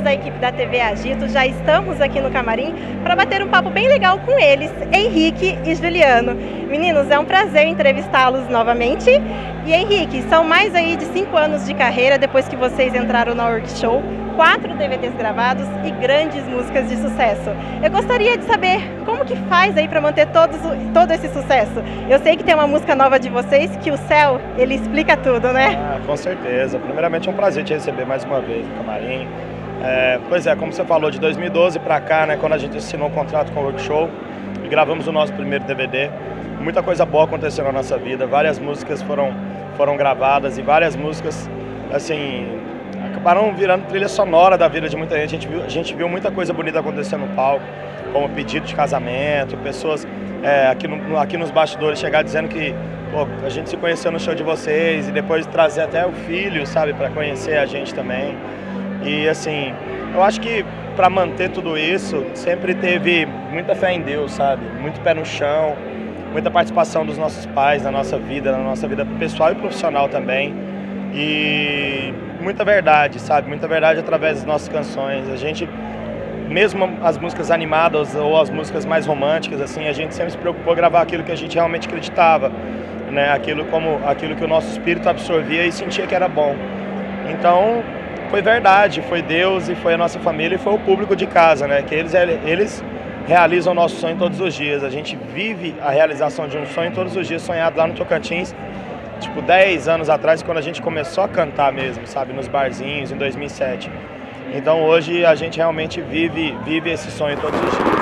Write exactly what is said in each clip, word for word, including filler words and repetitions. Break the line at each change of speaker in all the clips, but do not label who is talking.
da equipe da T V Agito já estamos aqui no camarim para bater um papo bem legal com eles, Henrique e Juliano. Meninos, é um prazer entrevistá-los novamente. E Henrique, são mais aí de cinco anos de carreira depois que vocês entraram na Workshow, quatro D V Ds gravados e grandes músicas de sucesso. Eu gostaria de saber como que faz aí para manter todos, todo esse sucesso. Eu sei que tem uma música nova de vocês, que o Céu, ele explica tudo, né?
Ah, com certeza. Primeiramente é um prazer te receber mais uma vez no camarim. É, pois é, como você falou, de dois mil e doze para cá, né, quando a gente assinou um contrato com a Workshow e gravamos o nosso primeiro D V D, muita coisa boa aconteceu na nossa vida, várias músicas foram, foram gravadas e várias músicas, assim, acabaram virando trilha sonora da vida de muita gente. A gente viu, a gente viu muita coisa bonita acontecendo no palco, como pedido de casamento, pessoas é, aqui, no, aqui nos bastidores chegar dizendo que pô, a gente se conheceu no show de vocês e depois trazer até o filho, sabe, para conhecer a gente também. E assim, eu acho que para manter tudo isso, sempre teve muita fé em Deus, sabe, muito pé no chão, muita participação dos nossos pais na nossa vida, na nossa vida pessoal e profissional também. E muita verdade, sabe? Muita verdade através das nossas canções. A gente, mesmo as músicas animadas ou as músicas mais românticas, assim, a gente sempre se preocupou em gravar aquilo que a gente realmente acreditava, né? Aquilo, como, aquilo que o nosso espírito absorvia e sentia que era bom. Então, foi verdade, foi Deus e foi a nossa família e foi o público de casa, né? Que eles, eles realizam o nosso sonho todos os dias. A gente vive a realização de um sonho todos os dias, sonhado lá no Tocantins, tipo dez anos atrás, quando a gente começou a cantar mesmo, sabe, nos barzinhos, em dois mil e sete. Então hoje a gente realmente vive, vive esse sonho todos os dias.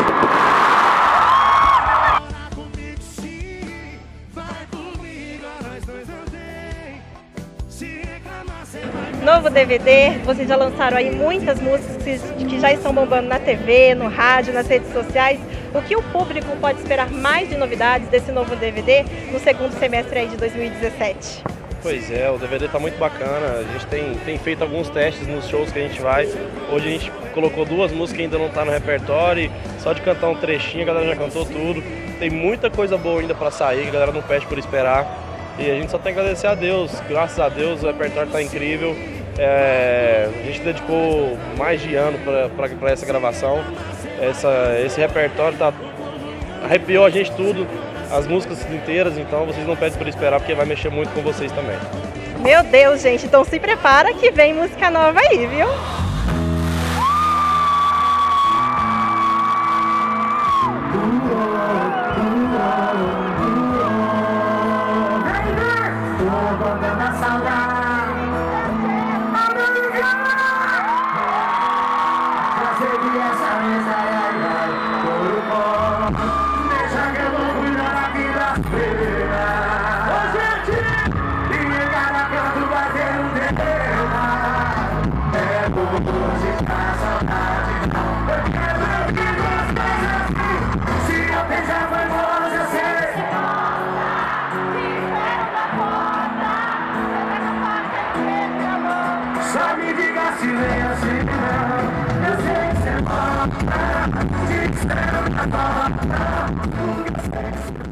Novo D V D, vocês já lançaram aí muitas músicas que já estão bombando na T V, no rádio, nas redes sociais. O que o público pode esperar mais de novidades desse novo D V D no segundo semestre aí de dois mil e dezessete?
Pois é, o D V D está muito bacana, a gente tem, tem feito alguns testes nos shows que a gente vai. Hoje a gente colocou duas músicas que ainda não tá no repertório, só de cantar um trechinho a galera já cantou tudo. Tem muita coisa boa ainda para sair, a galera não pede por esperar. E a gente só tem que agradecer a Deus, graças a Deus o repertório está incrível. É, a gente dedicou mais de ano para essa gravação. Essa, esse repertório tá, arrepiou a gente tudo, as músicas inteiras, então vocês não pedem por esperar, porque vai mexer muito com vocês também.
Meu Deus, gente, então se prepara que vem música nova aí, viu?
Só me diga se vem assim, não. Eu sei que você volta, te espero na porta.